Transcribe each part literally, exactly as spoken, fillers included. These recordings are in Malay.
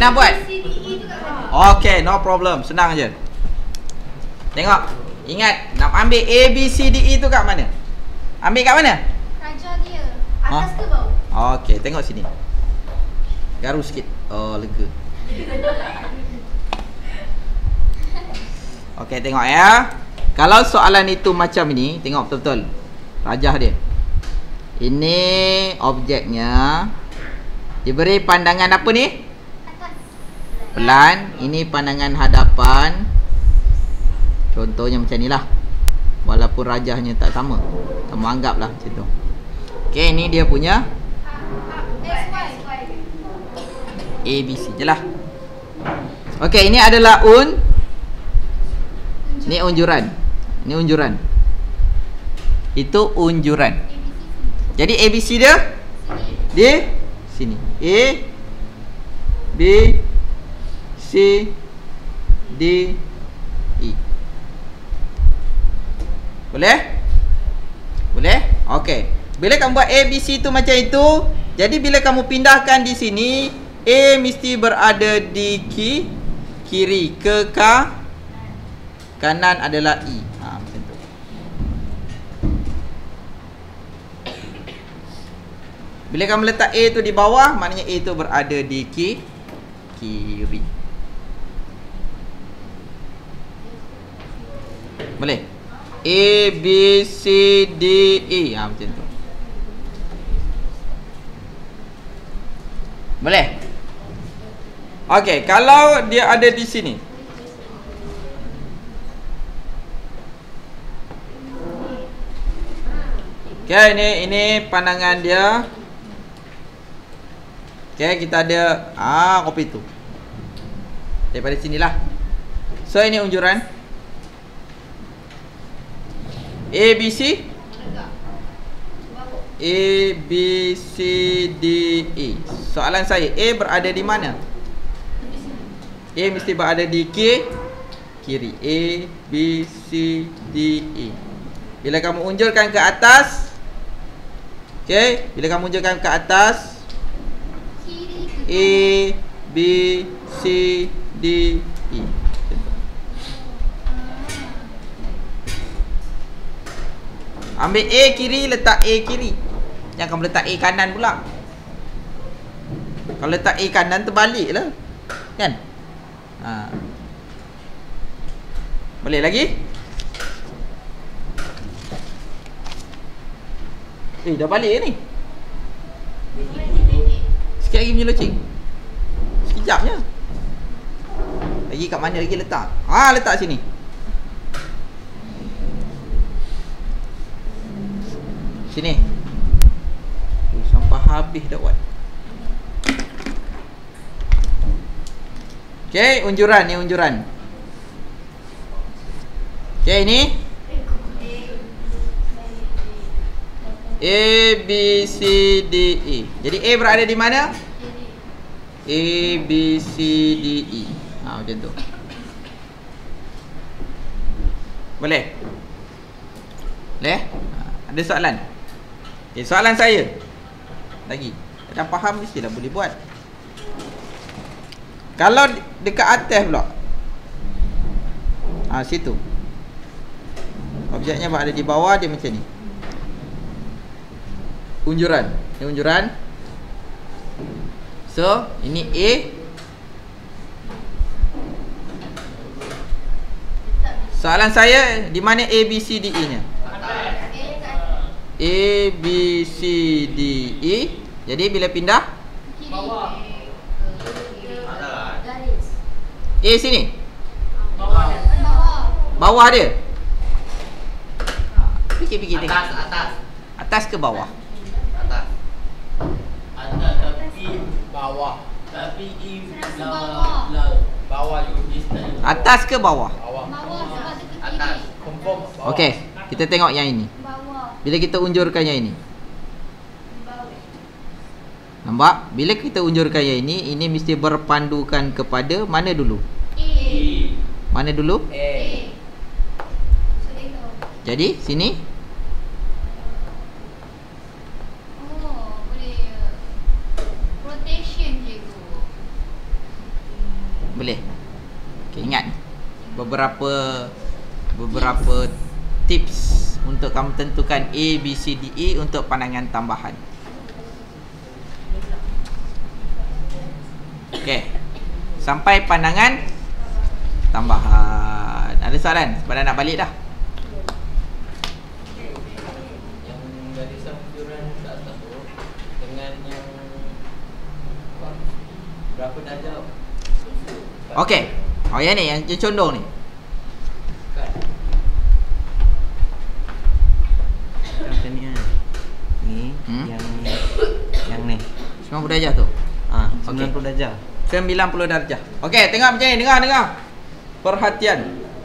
Pernah buat? Okey, no problem. Senang je. Tengok. Ingat, nak ambil A, B, C, D, E tu kat mana? Ambil kat mana? Raja dia. Atas ke bawah? Okey, tengok sini. Garu sikit. Oh, lega. Okey, tengok ya. Kalau soalan itu macam ini, tengok betul-betul. Rajah dia. Ini objeknya. Diberi pandangan apa ni? Atas. Pelan. Ini pandangan hadapan. Contohnya macam ni lah. Walaupun rajahnya tak sama, kamu anggaplah macam tu. Okey, ni dia punya A, B, C je lah. Okey, ini adalah un. Ni unjuran. Ni unjuran. Itu unjuran. Jadi A, B, C dia di sini. A, B, C, D, E. Boleh? Boleh? Okey. Bila kamu buat A, B, C tu macam itu, jadi bila kamu pindahkan di sini, A mesti berada di ki, kiri. Ke ka, kanan adalah E. Ha, macam tu. Bila kamu letak A tu di bawah, maknanya A tu berada di ki, kiri. Boleh? A, B, C, D, E. Ha, macam tu. Boleh? Okey, kalau dia ada di sini. Okey, ini ini pandangan dia. Okey, kita ada ah kopi tu. Daripada sinilah. So ini unjuran A, B, C. A, B, C, D, E. Soalan saya, A berada di mana? A mesti berada di ki, kiri. A, B, C, D, E. Bila kamu unjurkan ke atas, okey, bila kamu unjurkan ke atas, A, B, C, D, E. Ambil A kiri, letak A kiri. Jangan kamu letak A kanan pula. Kalau letak A kanan, terbalik lah. Kan? Ha. Boleh lagi? Eh, dah balik ni. Sikit lagi menyelocing. Sekejap je. Lagi kat mana lagi letak? Ha, letak sini. Sini. Oh, sampai habis dah buat. Okey, unjuran ni unjuran. Okey, ini A, B, C, D, E. Jadi A berada di mana? A, B, C, D, E. Ha, macam tu. Boleh? Boleh? Ha, ada soalan? Okay, soalan saya lagi. Dah faham mestilah boleh buat. Kalau dekat atas pula, ha, situ objeknya berada di bawah, dia macam ni. Unjuran. Ini unjuran. So, ini A. Soalan saya, di mana A, B, C, D, E nya? A, B, C, D, E. Jadi bila pindah Bawah. A sini. Bawah. Bawah dia. Fikir-fikir tengok. Atas, atas. Atas ke bawah? Atas. Atas tapi bawah. Tapi i bawah. Bawah you distance. Atas ke bawah? Bawah. Bawah sebab dia ke kiri. Atas. Confirm bawah. Okey, kita tengok yang ini. Bawah. Bila kita unjurkan yang ini, Bawah. nampak? Bila kita unjurkan yang ini, ini mesti berpandukan kepada mana dulu? A. Mana dulu? A. So tengok. Jadi sini. Oh, boleh rotation je tu. Boleh. Okey, ingat beberapa beberapa tips untuk kamu tentukan A, B, C, D, E untuk pandangan tambahan. Okey. Sampai pandangan tambahan. Ada soalan? Pada nak balik dah. Yang garisan bujuran kat atas tu dengan yang apa? Berapa darjah? Okey. Oh yang ni, yang condong ni. Kan? Macam ni kan. Ni Hmm? yang yang ni. sembilan puluh darjah tu. Ah, Okey. sembilan puluh darjah. sembilan puluh darjah. Okey, tengok macam ni. Dengar, dengar. Perhatian.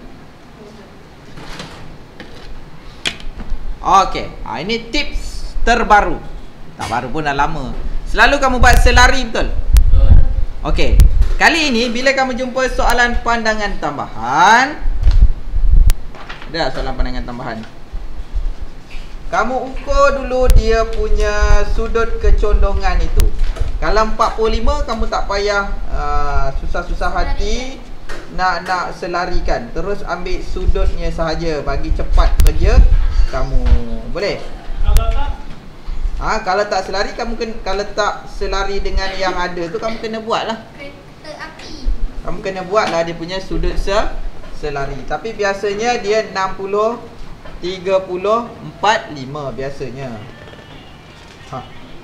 Okey. Ha, ini tips terbaru. Tak baru pun dah lama. Selalu kamu buat selari, betul? Betul. Okey. Kali ini bila kamu jumpa soalan pandangan tambahan, ada tak soalan pandangan tambahan? Kamu ukur dulu dia punya sudut kecondongan itu. Kalau empat puluh lima kamu tak payah uh, susah-susah hati nak nak selarikan. Terus ambil sudutnya sahaja, bagi cepat kerja kamu. Boleh? Ha, kalau tak selari kamu kena, kalau tak selari dengan yang ada tu kamu kena buatlah. Kereta api. Kamu kena buatlah dia punya sudut se selari. Tapi biasanya dia enam puluh, tiga puluh, empat, lima biasanya. Ha.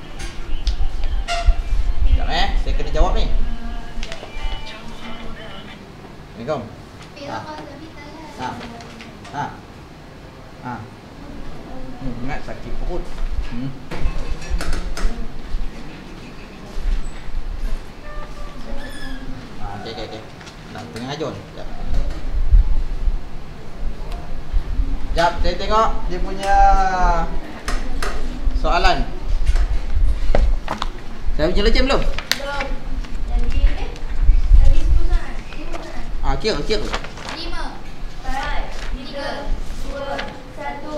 Sekejap eh, saya kena jawab ni. Assalamualaikum. Pero kalau lebih tak Ha. Ha. Ha. Hmm, ingat sakit perut. Hmm. Ha, okey okey okey. Nak tengah ajon. Sekejap. Sekejap, saya tengok dia punya soalan. Dah punya loceng belum? Belum. Jadi eh tadi sepuluh kan? Lima kan? Ah, kira kira. Lima. Empat. Tiga. Dua. Satu.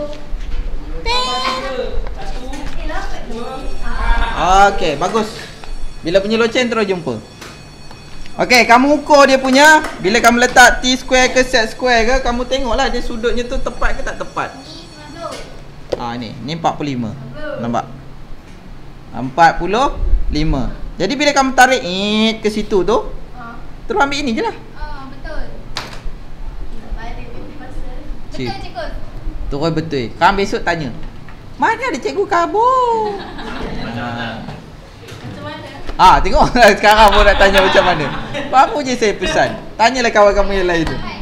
Eh, lapan. Okey, bagus. Bila punya loceng terus jumpa. Okey, kamu ukur dia punya. Bila kamu letak T square ke set square ke, kamu tengoklah dia sudutnya tu tepat ke tak tepat. Ni sembilan puluh. Ah ni, ni empat puluh lima. Nampak? empat puluh lima. Jadi bila kamu tarik it ke situ tu, Ha. terus ambil ini je lah. Ah, betul. Balik pipi masa. Cik. Betul cikgu. Terus betul. Kamu besok tanya, mana ada cikgu kabur? ah. Macam mana? ah, tengok sekarang pun nak tanya macam mana. Apa je saya pesan. Tanyalah kawan kamu yang lain tu.